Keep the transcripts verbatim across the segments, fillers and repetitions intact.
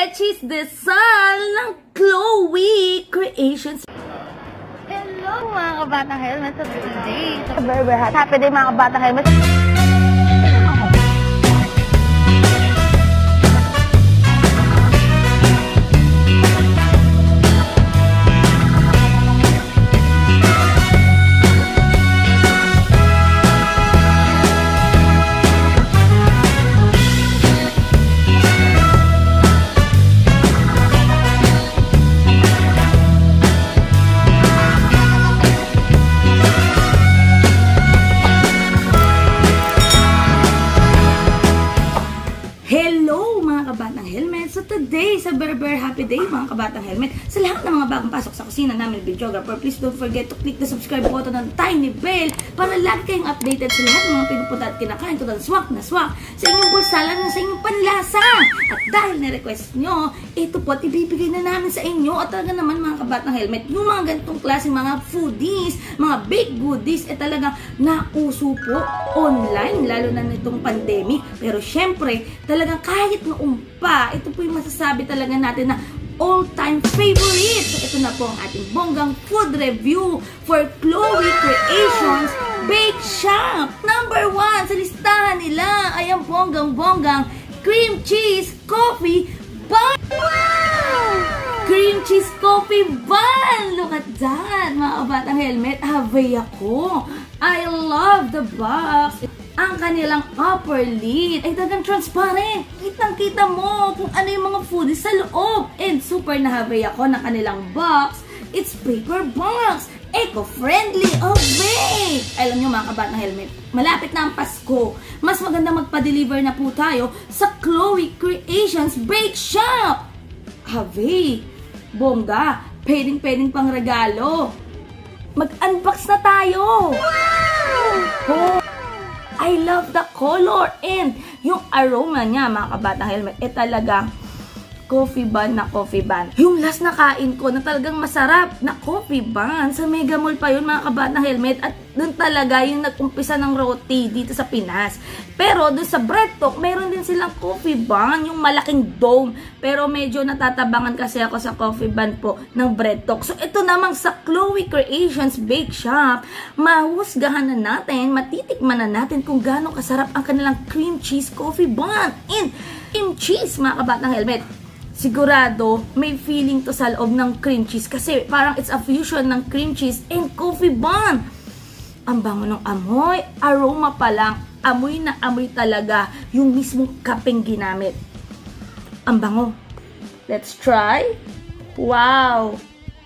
Betsy's Desal ng Chloe Creations. Hello mga kabatang helmet sa today. So, very, very happy day mga kabatang helmet. So today, sa very very happy day mga kabatang helmet, sa lahat ng mga bagong pasok sa kusina namin videographer, please don't forget to click the subscribe button ng tiny bell para lagi kayong updated sa lahat ng mga pinupunta at kinakain ko ng swak na swak sa inyong bursalan na sa inyong panlasa. At dahil na-request nyo, ito po at ibibigay na namin sa inyo at talaga naman mga kabatang helmet, yung mga ganitong klaseng mga foodies, mga baked goodies, eh talagang nauso po online, lalo na nitong pandemic. Pero syempre, talagang kahit noong pa, ito po yung masasabi talaga natin na all-time favorite. So, ito na po ang ating bonggang food review for Chloe Creations Bake Shop. Number one sa listahan nila ay ang bonggang-bonggang cream cheese coffee bun. Wow! Cream cheese coffee bun! Look at that, mga kabatang helmet. Havay ako. I love the box. Ang kanilang upper lid ay talagang transparent. Kitang-kita mo kung ano yung mga foodies sa loob. And super nahabay ako ng kanilang box. It's paper box. Eco-friendly. Okay! Alam nyo mga kabatang helmet, malapit na ang Pasko. Mas maganda magpa-deliver na po tayo sa Chloe Creations Bake Shop. Habay! Bongga! Pwedeng-pwedeng pang regalo. Mag-unbox na tayo! Wow! Oh! I love the color and yung aroma niya mga kabatang helmet eh talagang coffee bun na coffee bun. Yung last na kain ko na talagang masarap na coffee bun sa Mega Mall pa yun mga kabatang helmet at dun talaga yung nag-umpisa ng roti dito sa Pinas. Pero dun sa BreadTalk meron din silang coffee bun, yung malaking dome. Pero medyo natatabangan kasi ako sa coffee bun po ng BreadTalk. So ito namang sa Chloe Creations Bake Shop, mahusgahan na natin, matitikman na natin kung gaano kasarap ang kanilang cream cheese coffee bun. And cream cheese mga kabatang helmet, sigurado may feeling to sa loob ng cream cheese kasi parang it's a fusion ng cream cheese and coffee bun. Ang bango ng amoy, aroma pa lang, amoy na amoy talaga yung mismong kapeng ginamit. Ang bango. Let's try. Wow!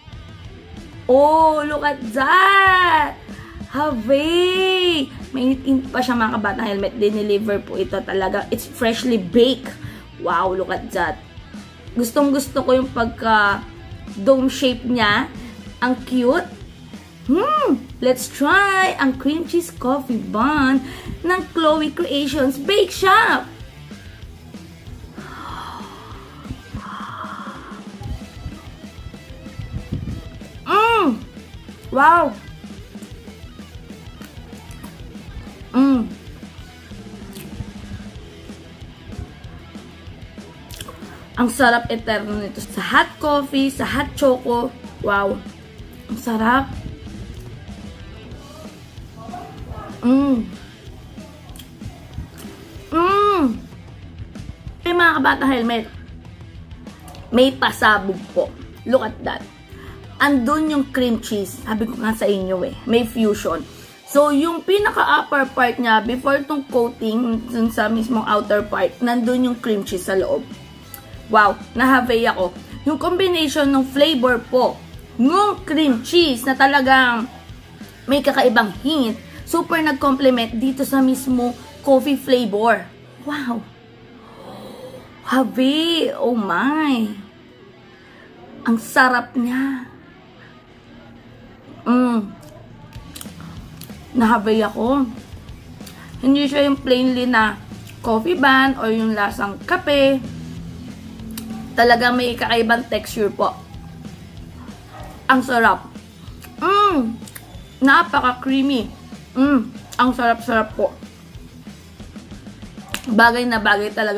Oh, look at that! Havay! Mainit-init pa siya mga kabatang helmet. Dineliver po ito talaga. It's freshly baked. Wow, look at that. Gustong gusto ko yung pagka dome shape niya. Ang cute. Hmm, let's try ang cream cheese coffee bun ng Chloe Creations Bake Shop. Mmm! Wow! Mmm! Ang sarap eterno nito. Sa hot coffee, sa hot choco. Wow! Ang sarap. Mmm. Mmm. May mga kabatang helmet, may pasabog po. Look at that. Andun yung cream cheese. Sabi ko nga sa inyo eh. May fusion. So, yung pinaka-upper part niya, before itong coating, dun sa mismong outer part, nandun yung cream cheese sa loob. Wow. Nahavay ako. Yung combination ng flavor po, ng cream cheese na talagang may kakaibang hint, super nag-complement dito sa mismo coffee flavor. Wow! Habi! Oh my! Ang sarap niya. Mm. Nahabay ako. Hindi siya yung plainly na coffee bun or yung lasang kape. Talagang may kakaibang texture po. Ang sarap. Mm. Napaka-creamy. Mm, ang sarap-sarap po. Bagay na bagay talaga tong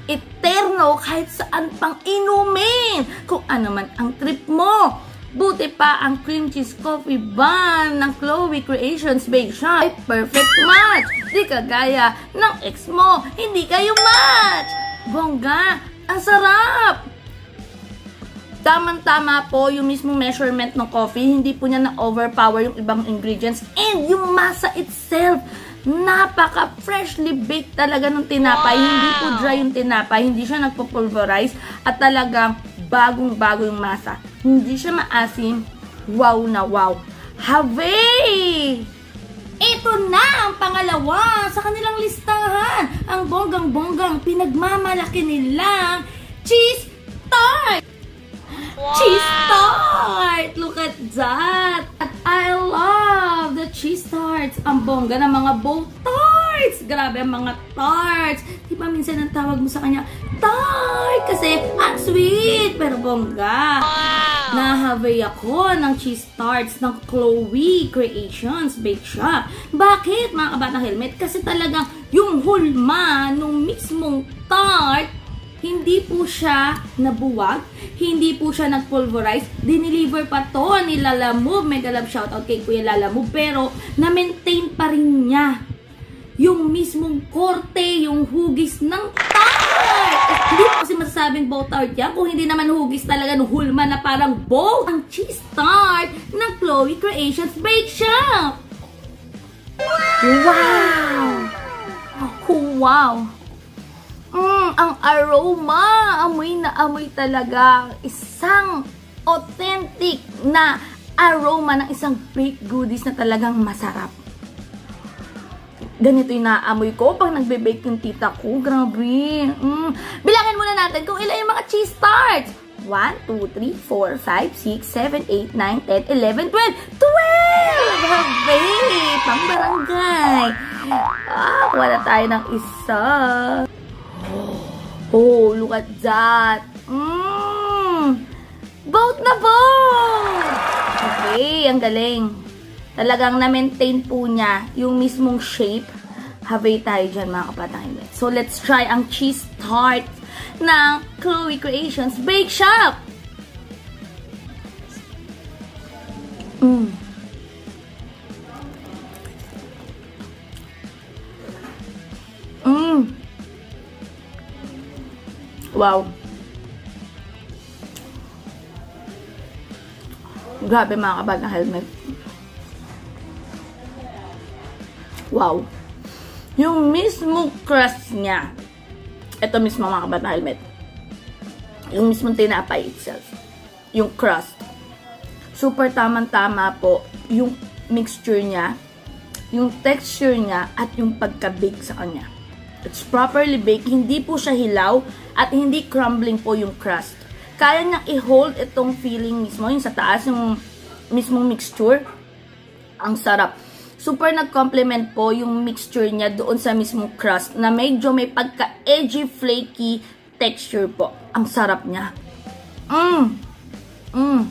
eterno kahit saan pang inumin. Kung ano man ang trip mo. Buti pa ang cream cheese coffee bun ng Chloe Creations Bake Shop ay perfect match. Di kagaya ng ex mo, hindi kayo match. Bongga, ang sarap. Tamang-tama po yung mismong measurement ng coffee. Hindi po niya na-overpower yung ibang ingredients. And yung masa itself, napaka-freshly baked talaga ng tinapay. Wow. Hindi po dry yung tinapay. Hindi siya nagpo-pulverize. At talagang bagong-bago yung masa. Hindi siya maasim. Wow na wow. Have! Ito na ang pangalawa sa kanilang listahan. Ang bonggang-bonggang pinagmamalaki nilang cheese tart. Wow. Cheese tart! Look at that! At I love the cheese tarts. Ang bongga ng mga bow tarts. Grabe ang mga tarts. Di ba minsan ang tawag mo sa kanya, tart! Kasi, ah, sweet! Pero bongga. Wow. Nahavay ako ng cheese tarts ng Chloe Creations Bake Shop. Bakit, mga kabatang helmet? Kasi talagang yung hulma nung mismong tart, hindi po siya nabuwag, hindi po siya nag-pulverize, dineliver pa to ni Lala Move, mega love shoutout kay Kuya Lala Move, pero na-maintain pa rin niya yung mismong korte, yung hugis ng tart. Hindi po kasi masasabing bow tart yan kung hindi naman hugis talaga ng hulma na parang bow. Ang cheese tart ng Chloe Creations Bake Shop. Wow! Wow! Mm, ang aroma, amoy na amoy talaga. Isang authentic na aroma ng isang baked goodies na talagang masarap. Ganito yung naamoy ko pag nagbe-bake yung tita ko. Grabe. Mm. Bilangin muna natin kung ilan yung mga cheese tarts. one, two, three, four, five, six, seven, eight, nine, ten, eleven, twelve. twelve! Grabe! Pang barangay. Ah, wala tayo ng isa. Oh, look at that. Mmm. Boat na boat! Okay, ang galing. Talagang na-maintain po niya yung mismong shape. Habay tayo dyan, mga kapatang. So, let's try ang cheese tart ng Chloe Creations Bake Shop. Mmm. Mmm. Wow. Grabe, mga kabag ng helmet. Wow. Yung mismo crust niya. Ito mismo, mga kabag ng helmet. Yung mismo tinapay itself. Yung crust. Super tamang-tama po yung mixture niya, yung texture niya, at yung pagka-bake sa kanya. It's properly baked. Hindi po siya hilaw at hindi crumbling po yung crust. Kaya niyang i-hold itong feeling mismo, yung sa taas, yung mismong mixture. Ang sarap. Super nag-complement po yung mixture niya doon sa mismong crust na medyo may pagka-edgy, flaky texture po. Ang sarap niya. Mmm! Mmm!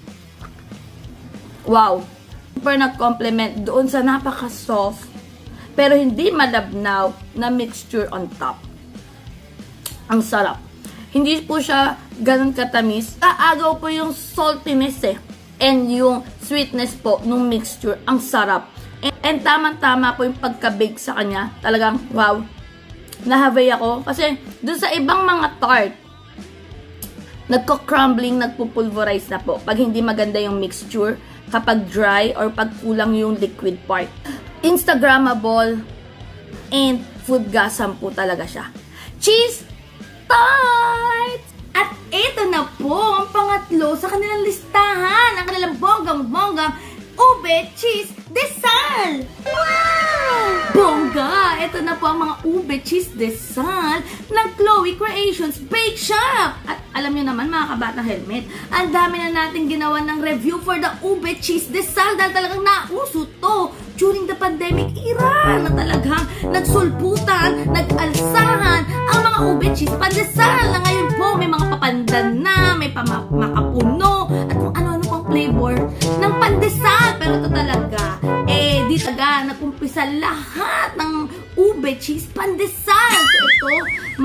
Wow! Super nag-complement doon sa napaka-soft pero hindi malabnaw na mixture on top. Ang sarap. Hindi po siya ganun katamis. Aagaw po yung saltiness eh. And yung sweetness po nung mixture. Ang sarap. And, and tamang-tama po yung pagka-bake sa kanya. Talagang wow. Nahavay ako. Kasi dun sa ibang mga tart, nagko-crumbling, nagpo-pulverize na po. Pag hindi maganda yung mixture, kapag dry or pag kulang yung liquid part. Instagrammable and food gasam po talaga siya. Cheese tart! At ito na po ang pangatlo sa kanilang listahan, ang kanilang bonggang-bonggang ube cheese desal! Wow! Bongga! Ito na po ang mga ube cheese desal ng Chloe Creations Bake Shop! At alam nyo naman, mga kabatang helmet, ang dami na natin ginawa ng review for the ube cheese desal dahil talagang nauso to during the pandemic era na talagang nagsulputan, nag-alsahan ang mga ube cheese pandesal na ngayon po may mga papandan na, may pamakapuno at kung ano-ano pang flavor ng pandesal. Pero ito talaga, eh, di talaga nag-umpisa lahat ng ube cheese pandesal. So ito,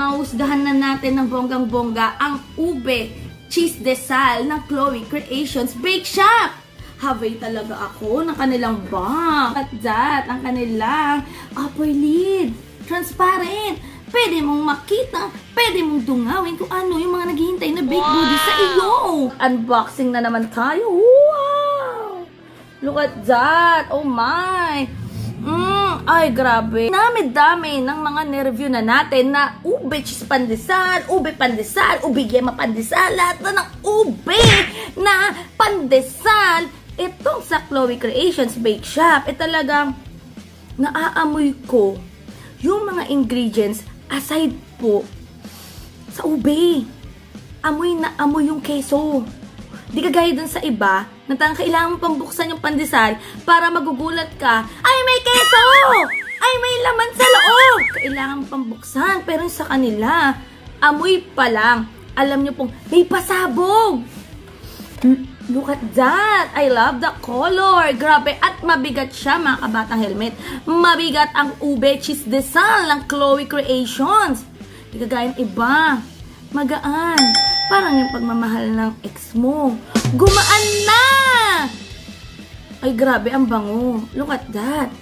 mahusgahan na natin ng bonggang-bongga ang ube cheese desal ng Chloe Creations Bake Shop. Habay talaga ako ng kanilang bang. At that, ang kanilang upper lid. Transparent. Pwede mong makita, pwede mong dungawin kung ano yung mga naghihintay na bake wow. goodies sa iyo. Unboxing na naman tayo. Wow! Look at that. Oh my. Mm, ay, grabe. Dami-dami ng mga nireview na natin na ube cheese pandesal, ube pandesal, ube yema pandesal, lahat na ng ube na pandesal. Itong sa Chloe Creations Bake Shop, eh talagang naaamoy ko yung mga ingredients aside po sa ube. Amoy na amoy yung keso. Di kagaya dun sa iba, na talagang kailangan mo pang buksan yung pandesal para magugulat ka, ay may keso! Ay may laman sa loob! Kailangan mo pang buksan. Pero sa kanila, amoy pa lang. Alam nyo pong may pasabog. Look at that! I love the color! Grabe! At mabigat siya, mga kabatang helmet. Mabigat ang ube cheese desal ng Chloe Creations. Di kagaya ng iba. Magaan. Parang yung pagmamahal ng ex mo. Gumaan na! Ay, grabe ang bango. Look at that.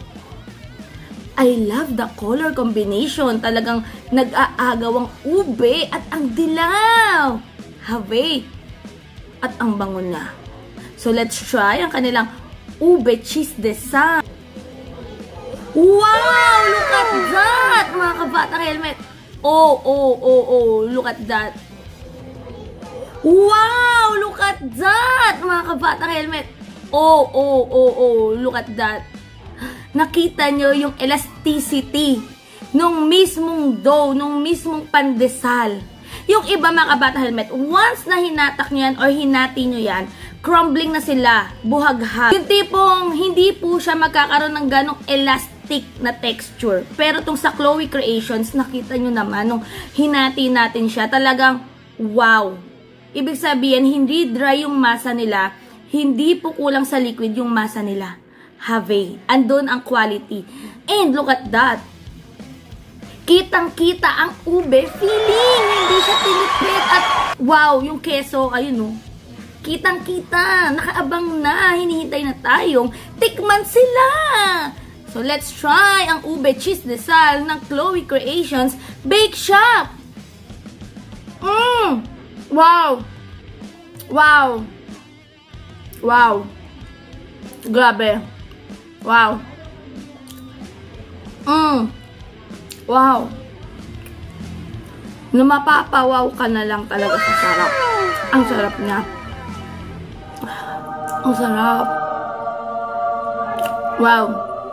I love the color combination. Talagang nag-aagaw ang ube at ang dilaw. Habe. At ang bango na. So, let's try ang kanilang ube cheese desal. Wow! Look at that! Mga kabatang helmet. Oh, oh, oh, oh. Look at that. Wow! Look at that! Mga kabatang helmet. Oh, oh, oh, oh. Look at that. Nakita nyo yung elasticity nung mismong dough, nung mismong pandesal. Yung iba, mga kabatang helmet, once na hinatak nyo yan or hinati nyo yan, crumbling na sila, buhaghag. Yung tipong hindi po siya magkakaroon ng ganong elastic na texture. Pero tong sa Chloe Creations, nakita nyo naman, nung hinati natin siya, talagang wow! Ibig sabihin, hindi dry yung masa nila, hindi po kulang sa liquid yung masa nila. Have. Andun ang quality. And look at that. Kitang-kita ang ube feeling. Hindi siya tinipid. At wow, yung keso, ayun no. Kitang-kita. Nakaabang na. Hinihintay na tayong tikman sila. So let's try ang ube cheese desal ng Chloe Creations Bake Shop. Mmm. Wow! Wow! Wow! Grabe! Wow! Mmm! Wow! Mapapawaw ka na lang talaga sa sarap. Ang sarap niya. Ang sarap. Wow!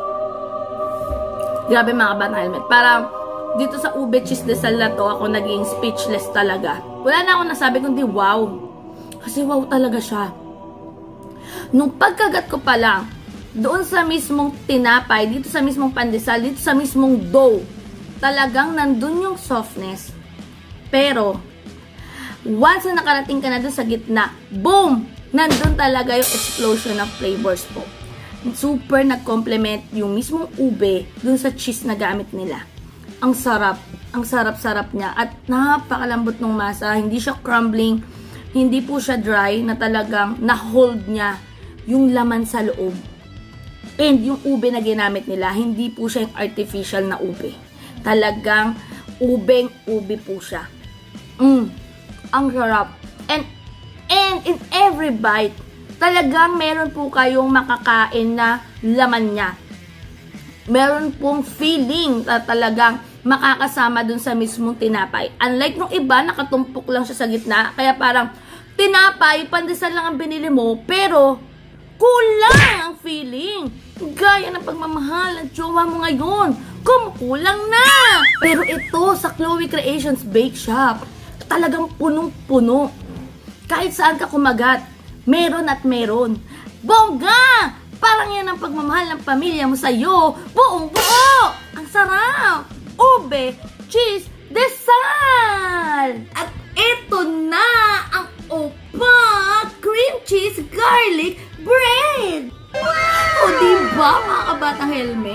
Grabe, mga kabatang helmet. Parang dito sa ube cheese desal na to, ako naging speechless talaga. Wala na akong nasabi kundi wow. Kasi wow talaga siya. Nung pagkagat ko pa lang, doon sa mismong tinapay, dito sa mismong pandesal, dito sa mismong dough, talagang nandun yung softness. Pero, once na nakarating ka na doon sa gitna, boom! Nandun talaga yung explosion of flavors po. Super nag-complement yung mismong ube doon sa cheese na gamit nila. Ang sarap. Ang sarap-sarap niya. At napakalambot ng masa. Hindi siya crumbling. Hindi po siya dry na talagang na-hold niya yung laman sa loob. And yung ube na ginamit nila, hindi po siya yung artificial na ube. Talagang ubeng-ube po siya. Mm, ang sarap. And, and in every bite, talagang meron po kayong makakain na laman niya. Meron pong feeling na talagang makakasama dun sa mismong tinapay. Unlike nung iba, nakatumpok lang siya sa gitna. Kaya parang, tinapay, pandesal lang ang binili mo, pero kulang ang feeling. Gaya ng pagmamahal ng jowa mo ngayon. Kumukulang na! Pero ito, sa Chloe Creations Bake Shop, talagang punong-puno. Kahit saan ka kumagat, meron at meron. Bongga! Parang yan ang pagmamahal ng pamilya mo sa'yo. Buong-buo! Ang sarap! Ube, cheese, desal! At ito na ang opa cream cheese garlic bread! Wow! O diba, mga kabatang helmet?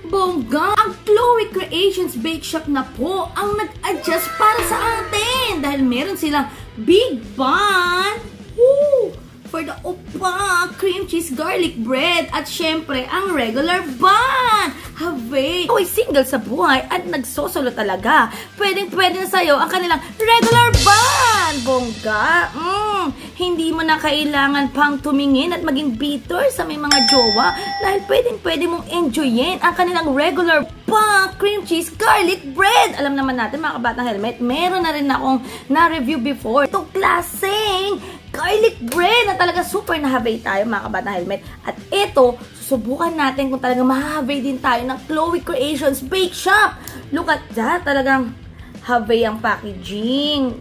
Bongga! Ang Chloe Creations Bake Shop na po ang nag-adjust para sa atin dahil meron silang Big Bun woo, for the Opa Cream Cheese Garlic Bread at syempre ang regular bun. Have ako'y single sa buhay at nagsosolo talaga. Pwedeng pwede na sa'yo ang kanilang regular bun. Bongga! Mm, hindi mo na kailangan pang tumingin at maging bitter sa may mga jowa dahil pwedeng pwede mong enjoyin ang kanilang regular bun cream cheese garlic bread. Alam naman natin mga kabatang helmet, meron na rin akong na-review before. Itong klaseng garlic bread na talaga super nahabay tayo mga kabatang helmet. At ito, susubukan natin kung talagang mahahabay din tayo ng Chloe Creations Bake Shop. Look at that, talagang habay ang packaging.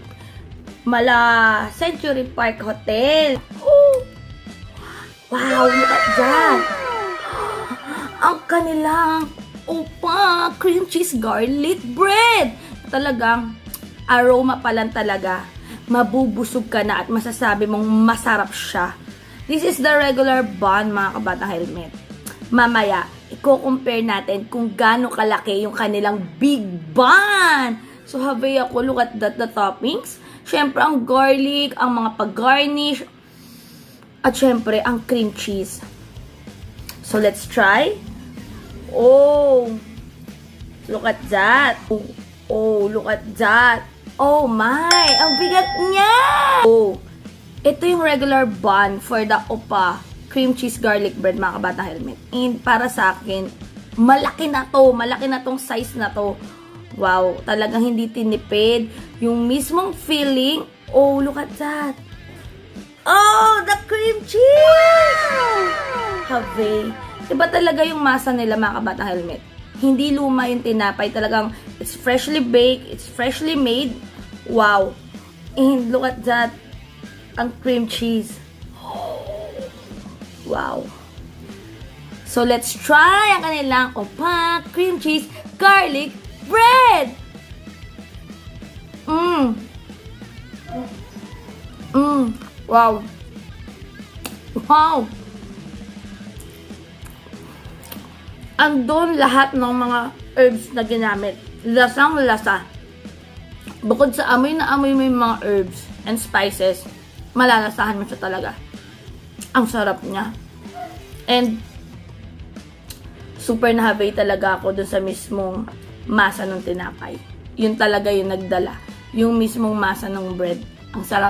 Mala Century Park Hotel. Oh. Wow, look at that. Ang kanilang Opa Cream Cheese Garlic Bread. Talagang aroma pa lang talaga. Mabubusog ka na at masasabi mong masarap siya. This is the regular bun mga kabatang helmet. Mamaya, i-compare natin kung gaano kalaki yung kanilang big bun. So, habay ako, look at that, the toppings. Syempre, ang garlic, ang mga pag-garnish, at syempre, ang cream cheese. So, let's try. Oh, look at that. Oh, oh look at that. Oh my, ang bigat niya. Oh, ito yung regular bun for the Opa Cream Cheese Garlic Bread, mga kabatang helmet. And para sa akin, malaki na to. Malaki na tong size na to. Wow, talagang hindi tinipid. Yung mismong feeling, oh, look at that. Oh, the cream cheese! Have. Iba talaga yung masa nila mga kabatang helmet. Hindi luma yung tinapay. Talagang it's freshly baked, it's freshly made. Wow. And look at that. Ang cream cheese. Wow. So let's try ang kanilang Opa Cream Cheese Garlic Bread. Mmm. Mmm. Wow. Wow. Andun lahat ng mga herbs na ginamit. Lasang lasa. Bukod sa amoy na amoy mo yung mga herbs and spices, malalasahan mo siya talaga. Ang sarap niya. And super nahabay talaga ako dun sa mismong masa ng tinapay. Yun talaga yung nagdala. Yung mismong masa ng bread. Ang sarap.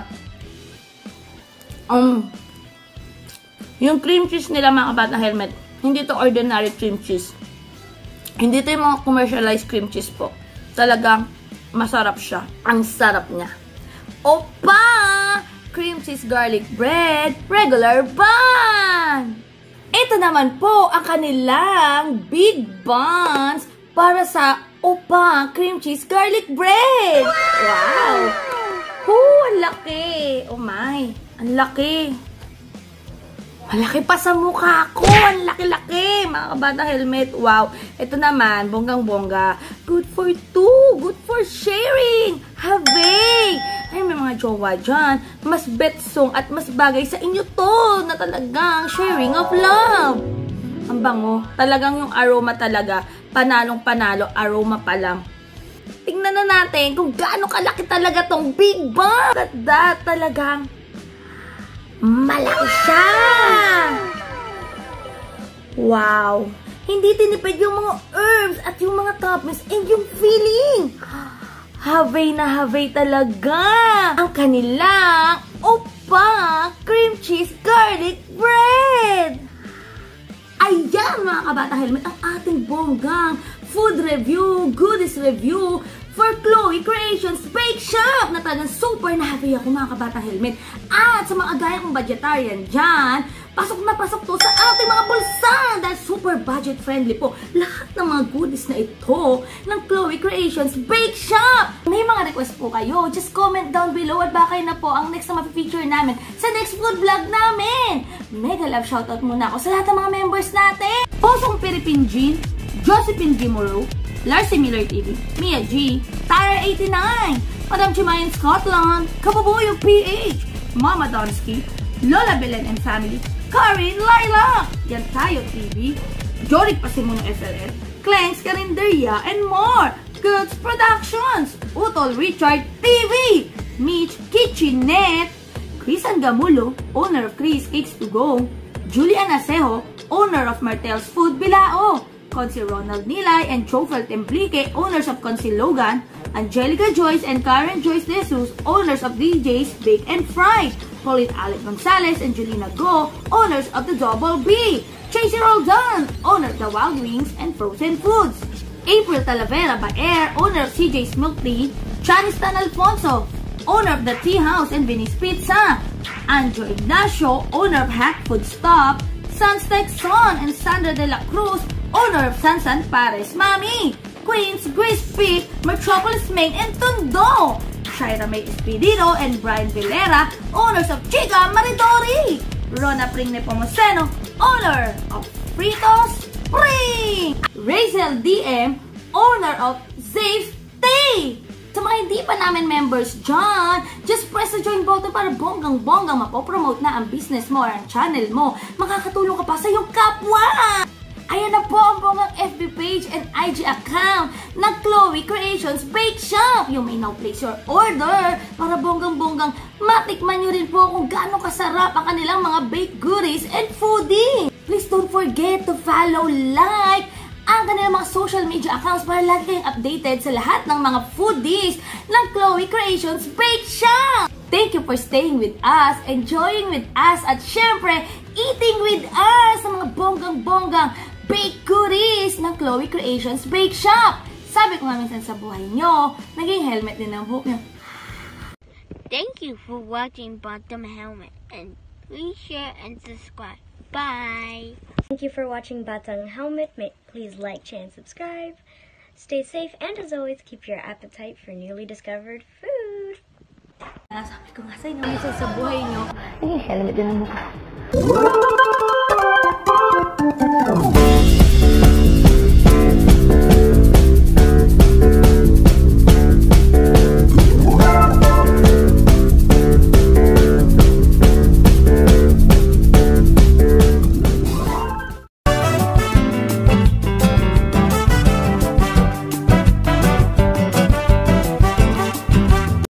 Um, yung cream cheese nila mga kabatang helmet, hindi to ordinary cream cheese. Hindi to yung mga commercialized cream cheese po. Talagang masarap siya. Ang sarap niya. Opa! Cream cheese garlic bread, regular bun! Ito naman po ang kanilang big buns para sa Opa Cream Cheese Garlic Bread. Wow! Oh, ang laki. Oh my, ang laki. Malaki pa sa mukha ko. Ang laki-laki, mga kabatang helmet. Wow. Ito naman, bonggang-bongga. Good for two. Good for sharing. Havay. Ay, may mga jowa dyan. Mas betsong at mas bagay sa inyo to na talagang sharing of love. Ang bango. Talagang yung aroma talaga. Panalong-panalo. Aroma pa lang. Tingnan na natin kung gaano kalaki talaga tong big bun. At that talagang malaki siya! Wow! Hindi tinipid yung mga herbs at yung mga toppings and yung feeling! Havay na havay talaga! Ang kanilang Opa Cream Cheese Garlic Bread! Ayan mga kabatang helmet, ang ating bonggang food review, goodies review for Chloe Creations Bake Shop na talagang super na-happy ako mga kabatang helmet. At sa mga gaya kong budgetarian dyan, pasok na pasok to sa ating mga bulsa dahil super budget friendly po lahat ng mga goodies na ito ng Chloe Creations Bake Shop. May mga request po kayo, just comment down below at baka yun na po ang next na ma-feature namin sa next food vlog namin. Mega love shoutout muna ako sa lahat ng mga members natin. Posong Philippine Jean, Josephine G. Moreau, Larcy Miller T V, Mia G, Tara eighty-nine, Madam Chimayan Scotland, Kababoyo P H, Mama Donsky, Lola Belen and Family, Karin Laila, Yan Tayo T V, Jorik Pasimuno S L S, Clanks Carinderia, and more. Goods Productions, Utol Richard T V, Mitch Kitchenette, Chris Angamulo, owner of Chris Cakes to Go, Julian Asejo, owner of Martel's Food Bilao, Consi Ronald Nilay and Chofel Templique, owners of Consi Logan, Angelica Joyce and Karen Joyce De Jesus, owners of D J's Bake and Fry, Pauline Alec Gonzalez and Julina Go, owners of the Double B, Chasey Roldan, owner of the Wild Wings and Frozen Foods, April Talavera Baer, owner of C J's Milk Tea, Chanistan Alfonso, owner of the Tea House and Vinny's Pizza, Anjo Ignacio, owner of Hack Food Stop, Sunsteak Son and Sandra De La Cruz, owner of Sansan Pares Mami, Queens, Grace Peak, Metropolis Main, and Tondo, Shaira May Espirido and Brian Vilera, owners of Chica Maritori, Rona Pring Nepomuceno, owner of Fritos Pring, Razel D M, owner of Zafe Tea. Sa mga hindi pa namin members dyan, just press the join button para bonggang-bonggang mapopromote na ang business mo or ang channel mo. Makakatulong ka pa sa iyong kapwa! Ayan na po ang bonggang F B page and I G account ng Chloe Creations Bake Shop. You may now place your order para bonggang-bonggang matikman nyo rin po kung gaano kasarap ang kanilang mga baked goodies and foodie. Please don't forget to follow, like, ang kanilang mga social media accounts para lagi kayong updated sa lahat ng mga foodies ng Chloe Creations Bake Shop. Thank you for staying with us, enjoying with us, at syempre, eating with us sa mga bonggang-bonggang baked goodies ng Chloe Creations Bake Shop. Sabi ko nga minsan sa buhay nyo, naging helmet din ang buhok nyo. Thank you for watching Bottom Helmet, and please share and subscribe. Bye! Thank you for watching Batang Helmet. Please like, share, and subscribe. Stay safe, and as always, keep your appetite for newly discovered food. Sabi ko nga sa inyo, minsan sa buhay nyo, naging helmet din ang mukha.